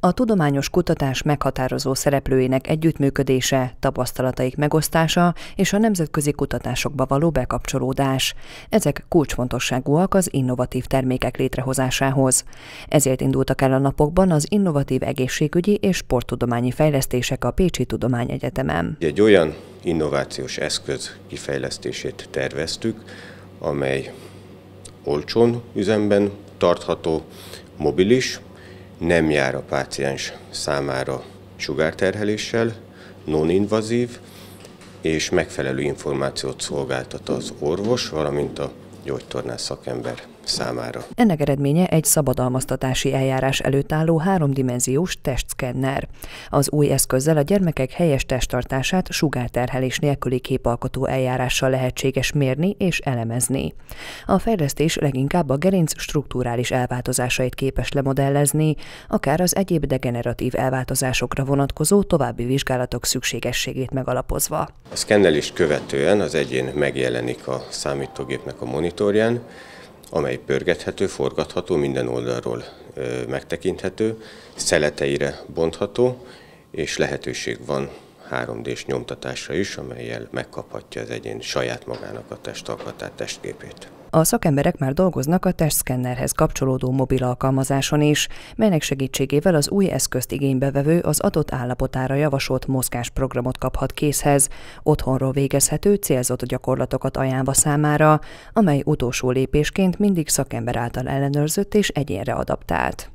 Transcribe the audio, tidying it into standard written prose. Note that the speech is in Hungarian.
A tudományos kutatás meghatározó szereplőinek együttműködése, tapasztalataik megosztása és a nemzetközi kutatásokba való bekapcsolódás. Ezek kulcsfontosságúak az innovatív termékek létrehozásához. Ezért indultak el a napokban az innovatív egészségügyi és sporttudományi fejlesztések a Pécsi Tudományegyetemen. Egy olyan innovációs eszköz kifejlesztését terveztük, amely olcsón üzemben tartható, mobilis, nem jár a páciens számára sugárterheléssel, non-invazív és megfelelő információt szolgáltat az orvos, valamint a gyógytornász szakember számára. Ennek eredménye egy szabadalmaztatási eljárás előtt álló 3-dimenziós testszkenner. Az új eszközzel a gyermekek helyes testtartását sugárterhelés nélküli képalkotó eljárással lehetséges mérni és elemezni. A fejlesztés leginkább a gerinc strukturális elváltozásait képes lemodellezni, akár az egyéb degeneratív elváltozásokra vonatkozó további vizsgálatok szükségességét megalapozva. A szkennelést követően az egyén megjelenik a számítógépnek a monitorján, amely pörgethető, forgatható, minden oldalról megtekinthető, szeleteire bontható, és lehetőség van 3D-s nyomtatásra is, amellyel megkaphatja az egyén saját magának a testalkatát, testképét. A szakemberek már dolgoznak a testszkennerhez kapcsolódó mobil alkalmazáson is, melynek segítségével az új eszközt igénybe vevő az adott állapotára javasolt mozgásprogramot kaphat készhez, otthonról végezhető célzott gyakorlatokat ajánlva számára, amely utolsó lépésként mindig szakember által ellenőrzött és egyénre adaptált.